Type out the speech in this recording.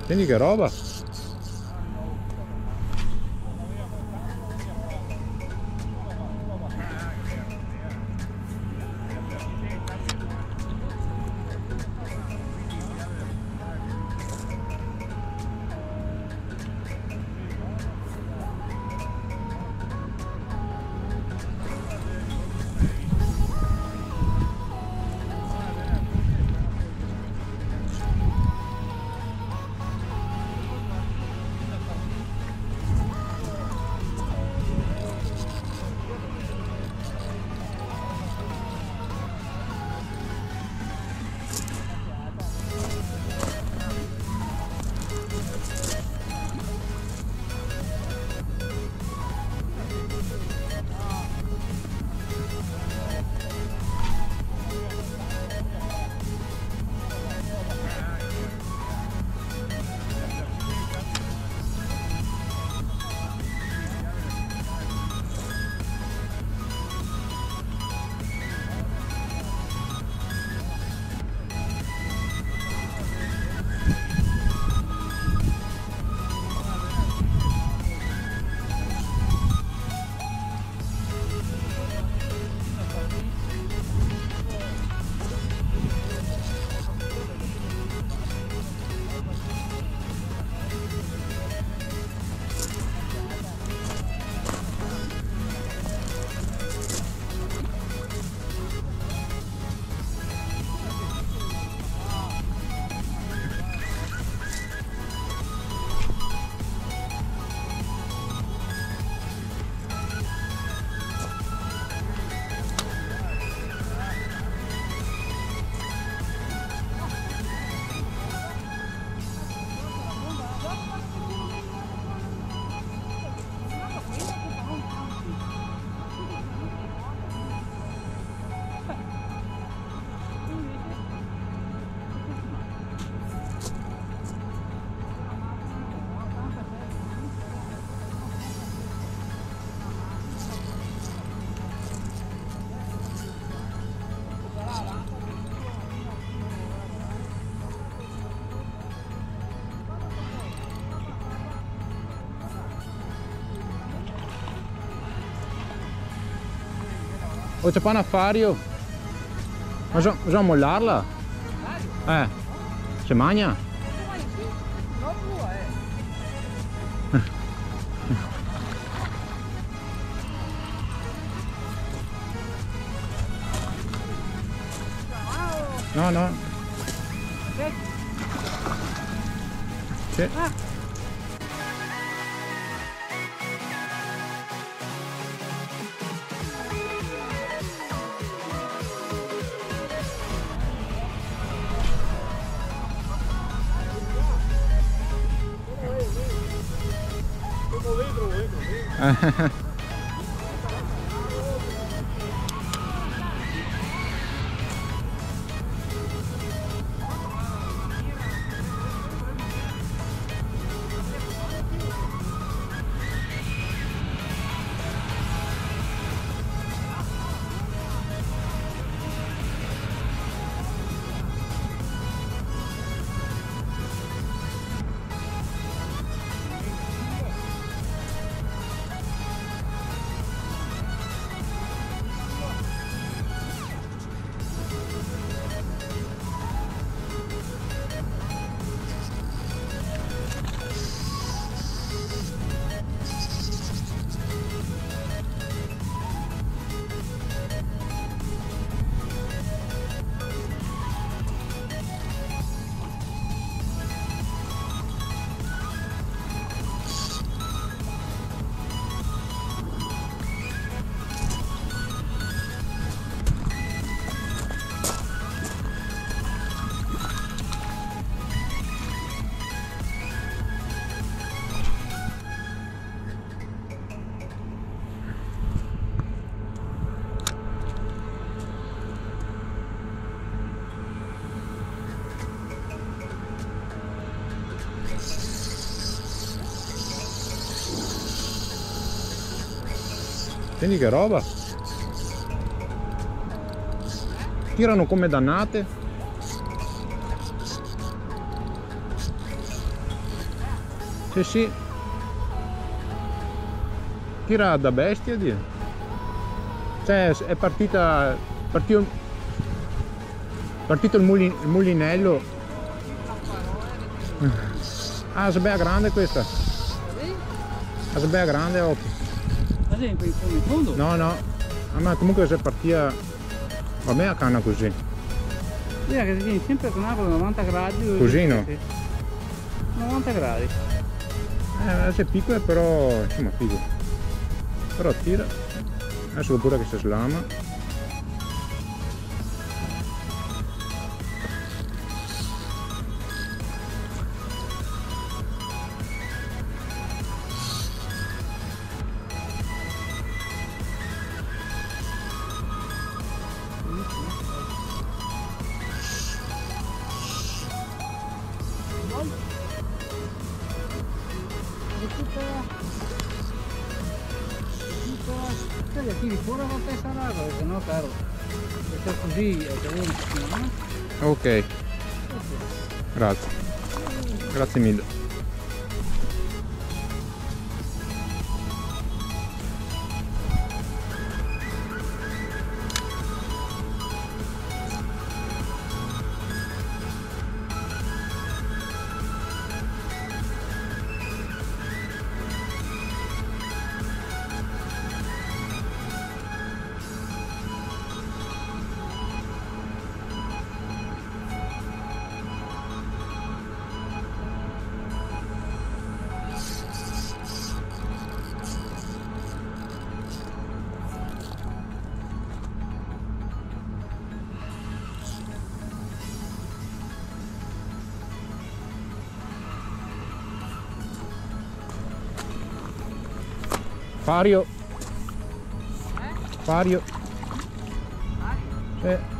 Senti che roba. Oh, c'è pas un affario? Ma bisogna mollarla? C'è magna? No, no. Sì. Senti che roba. Tirano come dannate. Sì, sì. Tira da bestia, Dio. Cioè, è partito il mulinello. Ah, se bella grande questa. Ah, se bella grande, occhio. Ad esempio in fondo? No, no. Ah, ma comunque se partia... Va bene a canna così. Vedi che si viene sempre con acqua a 90 gradi. Così no? 90 gradi. Se è piccola però, insomma, figo. Però tira. Adesso vuol pure che si slama. Tiri fuori la testa larga, perché no caro, perché così è che uno si chiama. Ok, grazie, grazie mille. Fario. Fario.